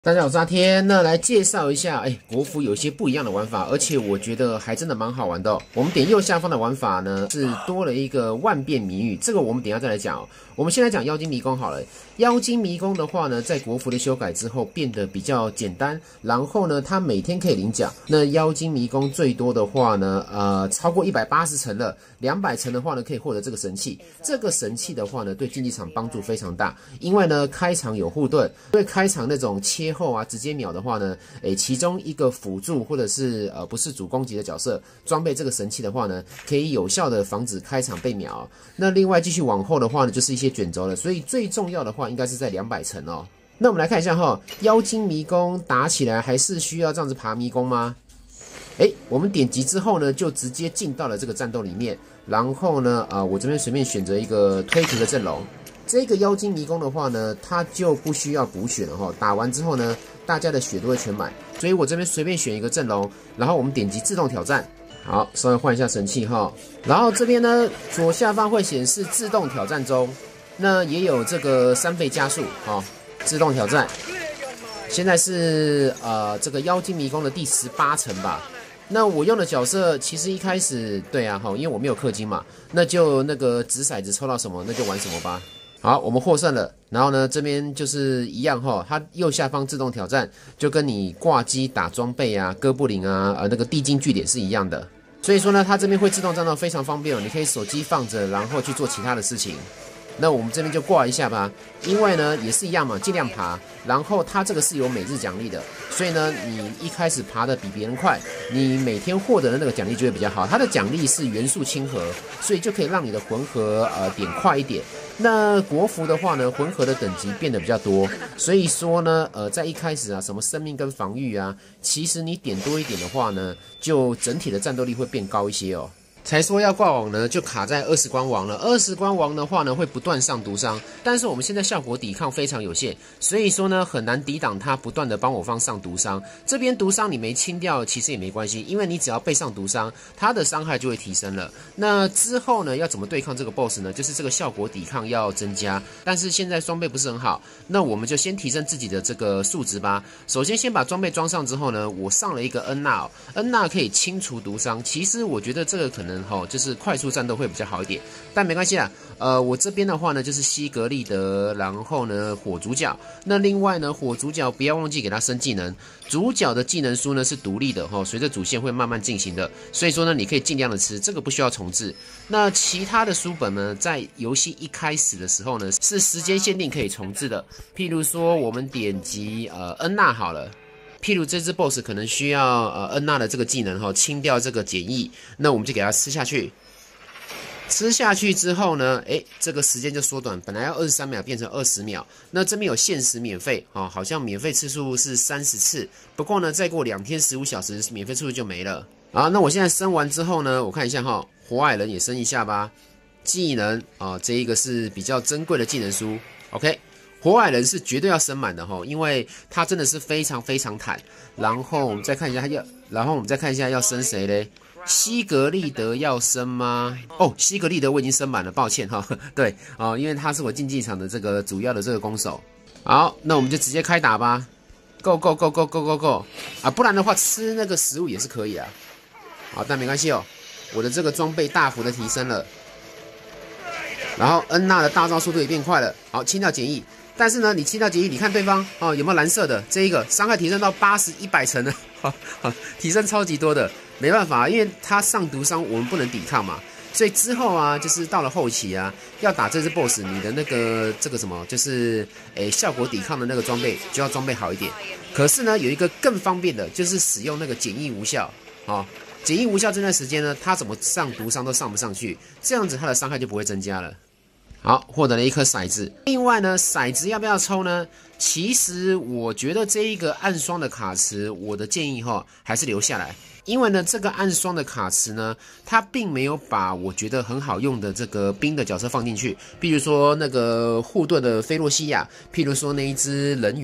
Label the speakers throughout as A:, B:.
A: 大家好，我是阿天。那来介绍一下，国服有些不一样的玩法，而且我觉得还真的蛮好玩的哦。我们点右下方的玩法呢，是多了一个万变谜语，这个我们等一下再来讲哦。我们先来讲妖精迷宫好了。妖精迷宫的话呢，在国服的修改之后变得比较简单，然后呢，它每天可以领奖。那妖精迷宫最多的话呢，超过180层了，200层的话呢，可以获得这个神器。这个神器的话呢，对竞技场帮助非常大，因为呢，开场有护盾，对开场那种切后啊，直接秒的话呢，其中一个辅助或者是不是主攻击的角色装备这个神器的话呢，可以有效的防止开场被秒。那另外继续往后的话呢，就是一些卷轴了，所以最重要的话应该是在200层哦。那我们来看一下哈，妖精迷宫打起来还是需要这样子爬迷宫吗？我们点击之后呢，就直接进到了这个战斗里面，然后呢，我这边随便选择一个推图的阵容。这个妖精迷宫的话呢，它就不需要补血了哈。打完之后呢，大家的血都会全满，所以我这边随便选一个阵容，然后我们点击自动挑战。好，稍微换一下神器哈。然后这边呢，左下方会显示自动挑战中，那也有这个3倍加速哈，自动挑战。现在是这个妖精迷宫的第18层吧。那我用的角色其实一开始对啊，因为我没有氪金嘛，那就那个掷骰子抽到什么那就玩什么吧。好，我们获胜了。然后呢，这边就是一样哈，它右下方自动挑战就跟你挂机打装备啊、哥布林啊、那个地精据点是一样的。所以说呢，它这边会自动战斗非常方便哦，你可以手机放着，然后去做其他的事情。那我们这边就挂一下吧，因为呢也是一样嘛，尽量爬。然后它这个是有每日奖励的，所以呢你一开始爬的比别人快，你每天获得的那个奖励就会比较好。它的奖励是元素亲和，所以就可以让你的混合点快一点。那国服的话呢，混合的等级变得比较多，所以说呢在一开始啊，什么生命跟防御啊，其实你点多一点的话呢，就整体的战斗力会变高一些哦。才说要挂网呢，就卡在20关王了。20关王的话呢，会不断上毒伤，但是我们现在效果抵抗非常有限，所以说呢，很难抵挡它不断的帮我方上毒伤。这边毒伤你没清掉，其实也没关系，因为你只要被上毒伤，它的伤害就会提升了。那之后呢，要怎么对抗这个 BOSS 呢？就是这个效果抵抗要增加，但是现在装备不是很好，那我们就先提升自己的这个数值吧。首先把装备装上之后呢，我上了一个恩纳，恩纳可以清除毒伤。其实我觉得这个可能就是快速战斗会比较好一点，但没关系啦。我这边的话呢，就是西格利德，然后呢火主角。那另外呢，火主角不要忘记给他升技能。主角的技能书呢是独立的随着主线会慢慢进行的，所以说呢，你可以尽量的吃，这个不需要重置。那其他的书本呢，在游戏一开始的时候呢，是时间限定可以重置的。譬如说，我们点击恩纳好了。譬如这只 BOSS 可能需要恩纳的这个技能清掉这个简易，那我们就给它吃下去。吃下去之后呢，这个时间就缩短，本来要23秒变成20秒。那这边有限时免费好像免费次数是30次，不过呢，再过2天15小时，免费次数就没了。好，那我现在升完之后呢，我看一下火矮人也升一下吧。技能这一个是比较珍贵的技能书 ，OK。火矮人是绝对要升满的因为它真的是非常非常坦。然后我们再看一下要升谁嘞？西格利德要升吗？西格利德我已经升满了，抱歉对因为他是我竞技场的这个主要的这个攻手。好，那我们就直接开打吧 ，Go Go Go Go Go Go Go 啊！不然的话吃那个食物也是可以啊。好，但没关系我的这个装备大幅的提升了。然后恩纳的大招速度也变快了。好，清掉简易。但是呢，你清掉简易，你看对方有没有蓝色的？这一个伤害提升到80、100层了，提升超级多的。没办法，因为他上毒伤，我们不能抵抗嘛。所以之后啊，就是到了后期啊，要打这只 BOSS， 你的那个这个什么，就是效果抵抗的那个装备就要装备好一点。可是呢，有一个更方便的，就是使用那个简易无效简易无效这段时间呢，他怎么上毒伤都上不上去，这样子他的伤害就不会增加了。好，获得了一颗骰子。另外呢，骰子要不要抽呢？其实我觉得这一个暗霜的卡池，我的建议还是留下来，因为呢，这个暗霜的卡池呢，它并没有把我觉得很好用的这个冰的角色放进去，比如说那个护盾的菲洛西亚，譬如说那一只人鱼，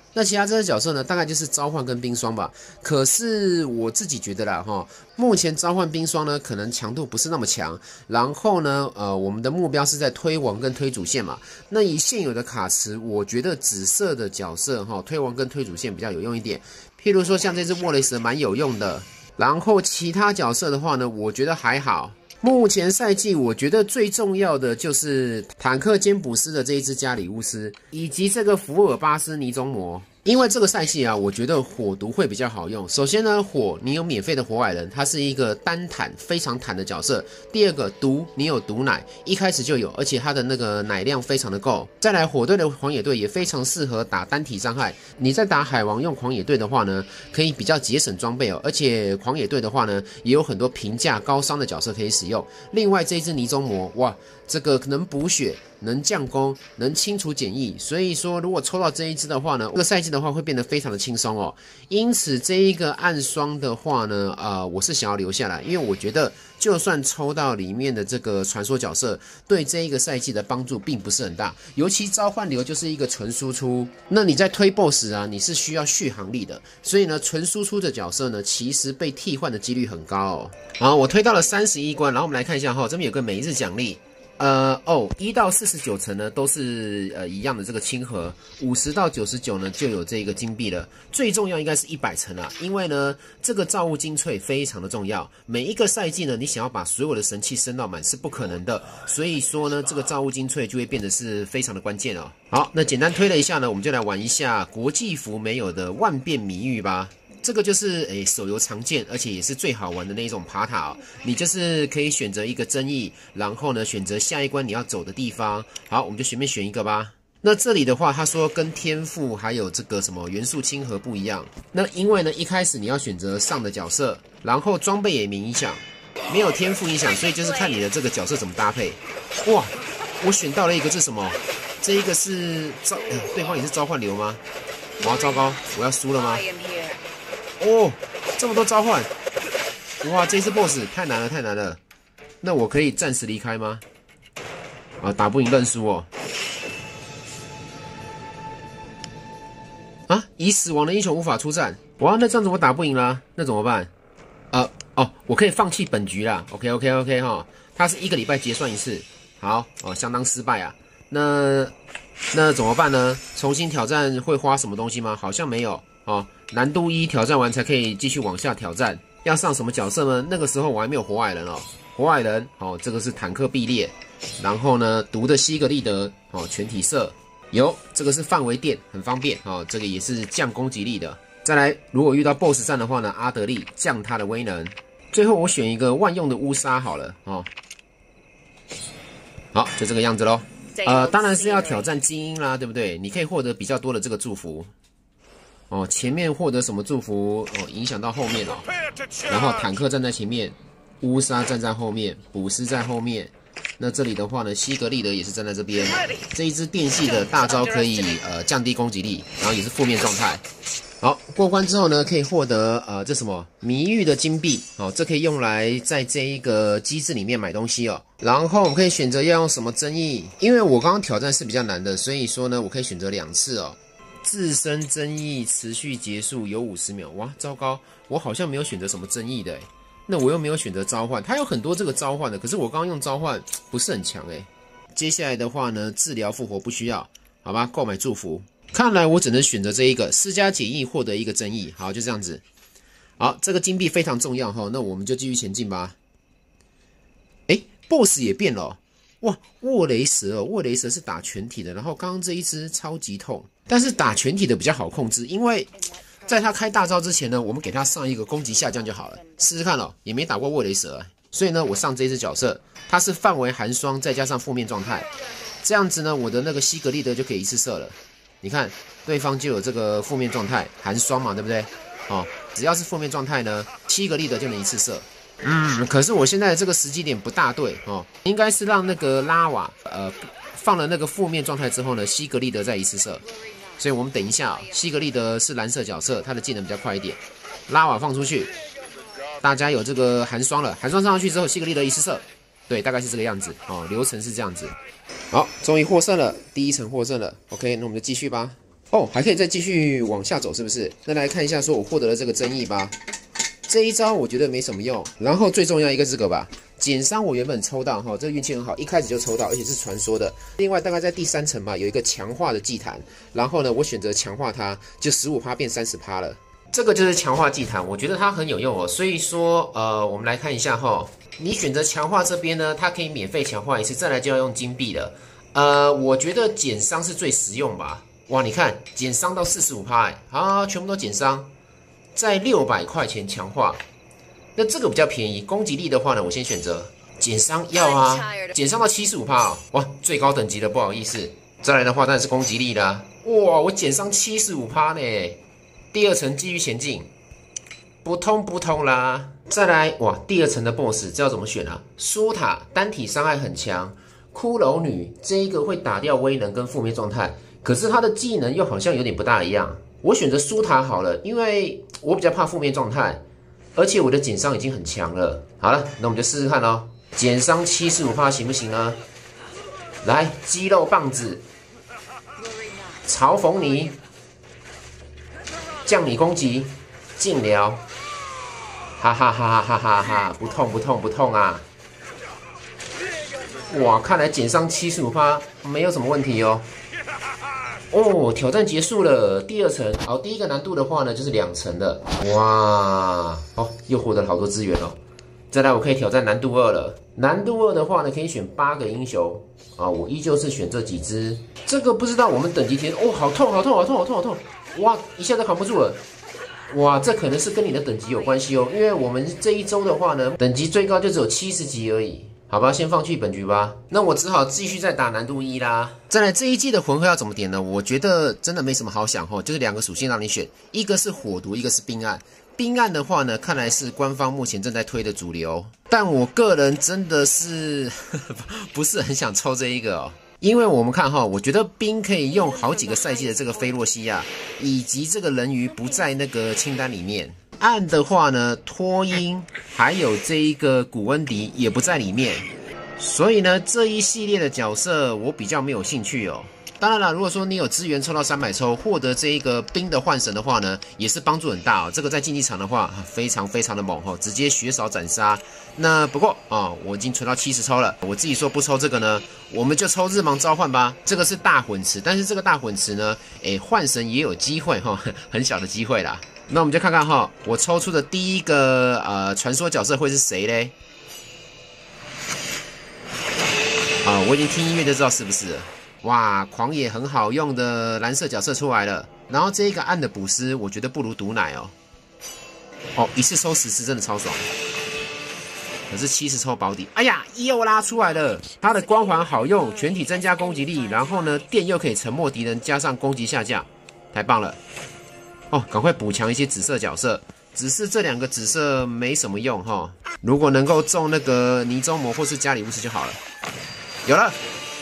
A: 那其他这些角色呢，大概就是召唤跟冰霜吧。可是我自己觉得啦，目前召唤冰霜呢，可能强度不是那么强。然后呢，我们的目标是在推王跟推主线嘛。那以现有的卡池，我觉得紫色的角色推王跟推主线比较有用一点。譬如说像这只沃雷蛇蛮有用的。然后其他角色的话呢，我觉得还好。目前赛季我觉得最重要的就是坦克兼补师的这一只加里乌斯，以及这个福尔巴斯泥中魔。因为这个赛季啊，我觉得火毒会比较好用。首先呢，火你有免费的火矮人，它是一个单坦非常坦的角色。第二个毒你有毒奶，一开始就有，而且它的那个奶量非常的够。再来火队的狂野队也非常适合打单体伤害。你在打海王用狂野队的话呢，可以比较节省装备哦。而且狂野队的话呢，也有很多平价高伤的角色可以使用。另外这一只泥中魔，哇，这个能补血。能降攻，能清除简易，所以说如果抽到这一只的话呢，这个赛季的话会变得非常的轻松哦。因此这一个暗霜的话呢，我是想要留下来，因为我觉得就算抽到里面的这个传说角色，对这一个赛季的帮助并不是很大。尤其召唤流就是一个纯输出，那你在推 BOSS 啊，你是需要续航力的，所以呢，纯输出的角色呢，其实被替换的几率很高哦。好，我推到了31关，然后我们来看一下这边有个每日奖励。1到49层呢都是一样的这个亲和，50到99呢就有这个金币了。最重要应该是100层啦，因为呢这个造物精粹非常的重要。每一个赛季呢，你想要把所有的神器升到满是不可能的，所以说呢这个造物精粹就会变得是非常的关键哦。好，那简单推了一下呢，我们就来玩一下国际服没有的万变谜语吧。这个就是手游常见，而且也是最好玩的那一种爬塔哦。你就是可以选择一个争议，然后呢选择下一关你要走的地方。好，我们就随便选一个吧。那这里的话，他说跟天赋还有这个什么元素亲和不一样。那因为呢一开始你要选择上的角色，然后装备也没影响，没有天赋影响，所以就是看你的这个角色怎么搭配。哇，我选到了一个是什么？这一个是对方也是召唤流吗？哇，糟糕，我要输了吗？哦，这么多召唤，哇，这次 BOSS 太难了，太难了。那我可以暂时离开吗？打不赢认输哦。已死亡的英雄无法出战。哇，那这样子我打不赢啦，那怎么办？我可以放弃本局啦。OK 哈，它是1个礼拜结算一次。好相当失败啊。那怎么办呢？重新挑战会花什么东西吗？好像没有。难度1挑战完才可以继续往下挑战。要上什么角色呢？那个时候我还没有火矮人哦。火矮人这个是坦克必列。然后呢，毒的西格利德全体射。有这个是范围电，很方便这个也是降攻击力的。再来，如果遇到 BOSS 战的话呢，阿德利降他的威能。最后我选一个万用的乌纱好了好，就这个样子咯。当然是要挑战精英啦，对不对？你可以获得比较多的这个祝福。前面获得什么祝福影响到后面然后坦克站在前面，乌纱站在后面，补师在后面。那这里的话呢，西格利德也是站在这边。这一支电系的大招可以降低攻击力，然后也是负面状态。好，过关之后呢，可以获得这什么谜语的金币这可以用来在这一个机制里面买东西哦。然后我们可以选择要用什么争议，因为我刚刚挑战是比较难的，所以说呢，我可以选择2次哦。自身争议持续结束有50秒，哇，糟糕，我好像没有选择什么争议的那我又没有选择召唤，它有很多这个召唤的，可是我刚刚用召唤不是很强接下来的话呢，治疗复活不需要，好吧，购买祝福。看来我只能选择这一个施加解义，获得一个争议。好，就这样子。好，这个金币非常重要那我们就继续前进吧。BOSS 也变了哇，沃雷蛇沃雷蛇是打全体的，然后刚刚这一只超级痛，但是打全体的比较好控制，因为在他开大招之前呢，我们给他上一个攻击下降就好了。试试看也没打过沃雷蛇所以呢，我上这一只角色，它是范围寒霜再加上负面状态，这样子呢，我的那个西格利德就可以一次射了。你看，对方就有这个负面状态，寒霜嘛，对不对？只要是负面状态呢，西格利德就能一次射。可是我现在的这个时机点不大对应该是让那个拉瓦放了那个负面状态之后呢，西格利德再一次射。所以我们等一下西格利德是蓝色角色，他的技能比较快一点。拉瓦放出去，大家有这个寒霜了，寒霜上去之后，西格利德一次射。对，大概是这个样子流程是这样子。好，终于获胜了，第1层获胜了。OK， 那我们就继续吧。 哦，还可以再继续往下走，是不是？那来看一下，说我获得了这个争议吧。这一招我觉得没什么用。然后最重要一个这个吧，减伤我原本抽到哈，这个运气很好，一开始就抽到，而且是传说的。另外大概在第3层吧，有一个强化的祭坛，然后呢，我选择强化它，就15%变30%了。这个就是强化祭坛，我觉得它很有用哦。所以说，我们来看一下哈，你选择强化这边呢，它可以免费强化一次，再来就要用金币了。我觉得减伤是最实用吧。哇，你看减伤到45%，好，全部都减伤，在600块钱强化。那这个比较便宜，攻击力的话呢，我先选择减伤要啊，减伤到75%哦，哇，最高等级的不好意思。再来的话当然是攻击力啦，哇，我减伤75%呢。第2层继续前进，不通啦。再来，哇，第2层的 BOSS 这要怎么选啊？苏塔单体伤害很强，骷髅女这一个会打掉威能跟负面状态，可是她的技能又好像有点不大一样。我选择苏塔好了，因为我比较怕负面状态，而且我的减伤已经很强了。好了，那我们就试试看咯，减伤75%行不行呢？来，肌肉棒子，嘲讽你。降你攻击，近疗，哈哈哈哈哈哈，不痛啊！哇，看来减伤75%没有什么问题哦。哦，挑战结束了，第2层，好，第一个难度的话呢就是2层了。哇，哦，又获得了好多资源哦。再来，我可以挑战难度2了。难度2的话呢，可以选8个英雄啊，我依旧是选这几只。这个不知道我们等级填哦，好痛！哇，一下子扛不住了！哇，这可能是跟你的等级有关系哦，因为我们这一周的话呢，等级最高就只有70级而已。好吧，先放弃本局吧。那我只好继续再打难度1啦。再来这一季的魂盒要怎么点呢？我觉得真的没什么好想哦，就是2个属性让你选，一个是火毒，一个是冰暗。冰暗的话呢，看来是官方目前正在推的主流，但我个人真的是不是很想抽这一个哦。因为我们看哈，我觉得冰可以用好几个赛季的这个菲洛西亚，以及这个人鱼不在那个清单里面。暗的话呢，托因还有这一个古恩迪也不在里面，所以呢这一系列的角色我比较没有兴趣哦。当然了，如果说你有资源抽到300抽，获得这一个冰的幻神的话呢，也是帮助很大哦。这个在竞技场的话，非常的猛哦，直接血扫斩杀。那不过啊，我已经存到70抽了，我自己说不抽这个呢，我们就抽日芒召唤吧。这个是大混池，但是这个大混池呢，幻神也有机会哈，很小的机会啦。那我们就看看哈，我抽出的第一个传说角色会是谁嘞？啊，我已经听音乐就知道是不是了。哇，狂野很好用的蓝色角色出来了，然后这一个暗的补师，我觉得不如毒奶哦。哦，一次抽10次真的超爽，可是70抽保底，哎呀，又拉出来了。它的光环好用，全体增加攻击力，然后呢，电又可以沉默敌人，加上攻击下降，太棒了。哦，赶快补强一些紫色角色，只是这2个紫色没什么用哈。如果能够中那个泥中魔或是加里乌斯就好了。有了。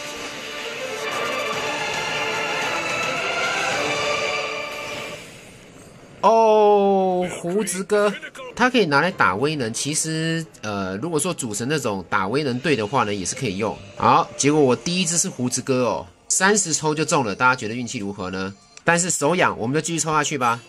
A: 哦，胡子哥，他可以拿来打威能。其实，如果说组成那种打威能队的话呢，也是可以用。好，结果我第一只是胡子哥哦，30抽就中了，大家觉得运气如何呢？但是手痒，我们就继续抽下去吧。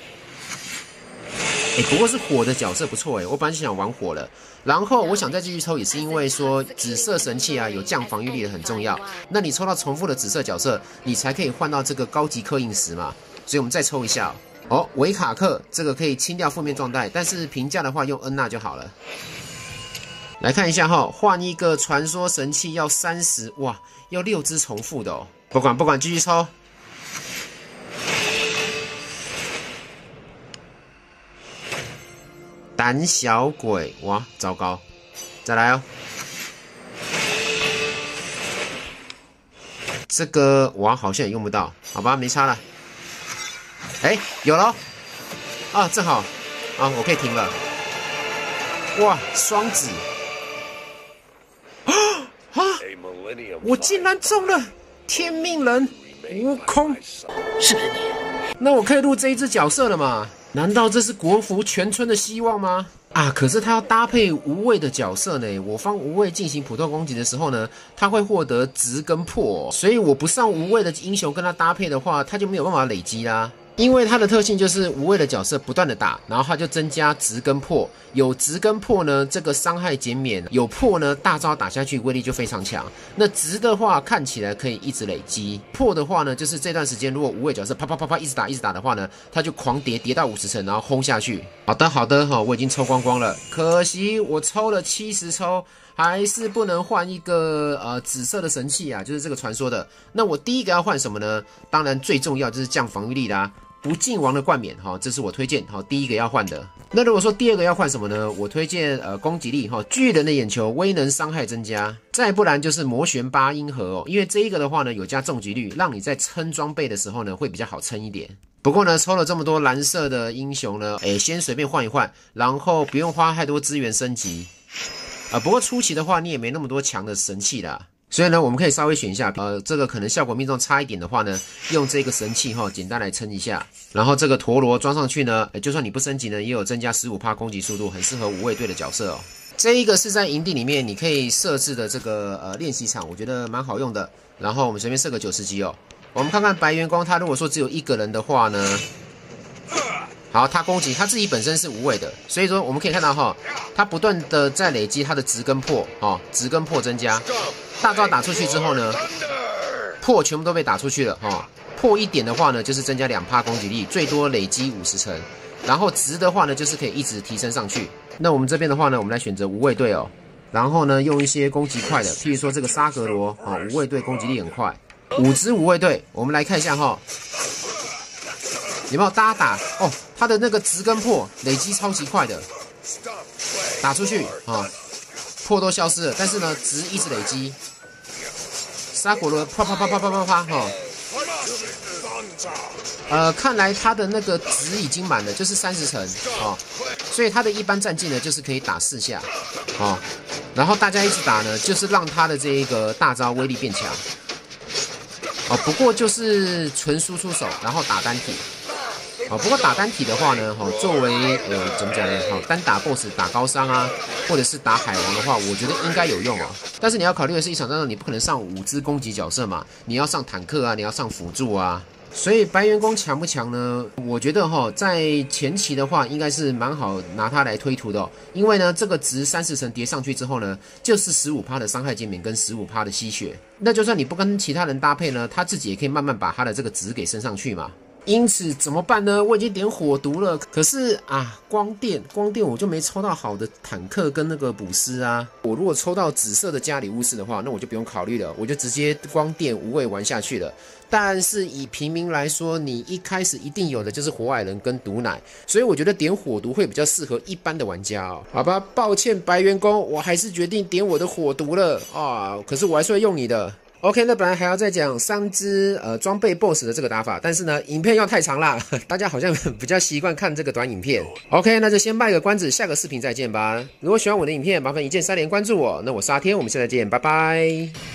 A: 不过是火的角色不错我本来就想玩火了。然后我想再继续抽，也是因为说紫色神器啊有降防御力的很重要。那你抽到重复的紫色角色，你才可以换到这个高级刻印石嘛。所以我们再抽一下哦，维卡克这个可以清掉负面状态，但是评价的话用恩纳就好了。来看一下哈，换一个传说神器要30，哇，要6只重复的哦。不管，继续抽。胆小鬼，哇，糟糕！再来哦。这个哇，好像也用不到，好吧，没差了。有了啊，正好啊，我可以停了。哇，双子啊！我竟然中了天命人悟空，是不是你？那我可以录这一只角色了吗？难道这是国服全村的希望吗？ 啊，可是他要搭配无畏的角色呢。我方无畏进行普通攻击的时候呢，他会获得直跟破，所以我不上无畏的英雄跟他搭配的话，他就没有办法累积啦。因为它的特性就是无畏的角色不断的打，然后它就增加直跟破。有直跟破呢，这个伤害减免；有破呢，大招打下去威力就非常强。那直的话看起来可以一直累积，破的话呢，就是这段时间如果无畏角色啪啪啪啪一直打的话呢，它就狂叠到50层，然后轰下去。好的哈，我已经抽光光了，可惜我抽了70抽。还是不能换一个紫色的神器啊，就是这个传说的。那我第一个要换什么呢？当然最重要就是降防御力啦，不尽王的冠冕哈，这是我推荐哈第一个要换的。那如果说第二个要换什么呢？我推荐攻击力哈，巨人的眼球威能伤害增加，再不然就是摩旋8音盒哦，因为这一个的话呢有加重击率，让你在撑装备的时候呢会比较好撑一点。不过呢，抽了这么多蓝色的英雄呢，先随便换一换，然后不用花太多资源升级。不过初期的话，你也没那么多强的神器啦，所以呢，我们可以稍微选一下，这个可能效果命中差一点的话呢，用这个神器简单来撑一下。然后这个陀螺装上去呢，就算你不升级呢，也有增加15%攻击速度，很适合无畏队的角色哦。这一个是在营地里面你可以设置的这个练习场，我觉得蛮好用的。然后我们随便设个90级哦。我们看看白员工，他如果说只有一个人的话呢？好，他攻击他自己本身是无畏的，所以说我们可以看到哈，他不断的在累积他的直跟破，直跟破增加，大招打出去之后呢，破全部都被打出去了哈，破一点的话呢，就是增加2%攻击力，最多累积50层，然后直的话呢，就是可以一直提升上去。那我们这边的话呢，我们来选择无畏队哦，然后呢，用一些攻击快的，譬如说这个沙格罗无畏队攻击力很快，5只无畏队，我们来看一下哈。有没有大家打哦？他的那个直跟破累积超级快的，打出去破都消失了，但是呢直一直累积。沙果罗啪看来他的那个值已经满了，就是30层所以他的一般战绩呢就是可以打4下然后大家一直打呢，就是让他的这一个大招威力变强不过就是纯输出手，然后打单体。不过打单体的话呢，作为怎么讲呢？单打 BOSS 打高伤啊，或者是打海王的话，我觉得应该有用哦。但是你要考虑的是，一场战斗你不可能上5只攻击角色嘛，你要上坦克啊，你要上辅助啊。所以白员工强不强呢？我觉得在前期的话，应该是蛮好拿它来推图的因为呢，这个值30层叠上去之后呢，就是15%的伤害减免跟15%的吸血。那就算你不跟其他人搭配呢，他自己也可以慢慢把他的这个值给升上去嘛。因此怎么办呢？我已经点火毒了，可是光电我就没抽到好的坦克跟那个补师啊。我如果抽到紫色的加里乌斯的话，那我就不用考虑了，我就直接光电无畏玩下去了。但是以平民来说，你一开始一定有的就是火矮人跟毒奶，所以我觉得点火毒会比较适合一般的玩家哦。好吧，抱歉白员工，我还是决定点我的火毒了可是我还是会用你的。OK， 那本来还要再讲3只装备 BOSS 的这个打法，但是呢，影片要太长啦，大家好像比较习惯看这个短影片。OK， 那就先卖个关子，下个视频再见吧。如果喜欢我的影片，麻烦一键3连关注我。那我是阿天，我们下次见，拜拜。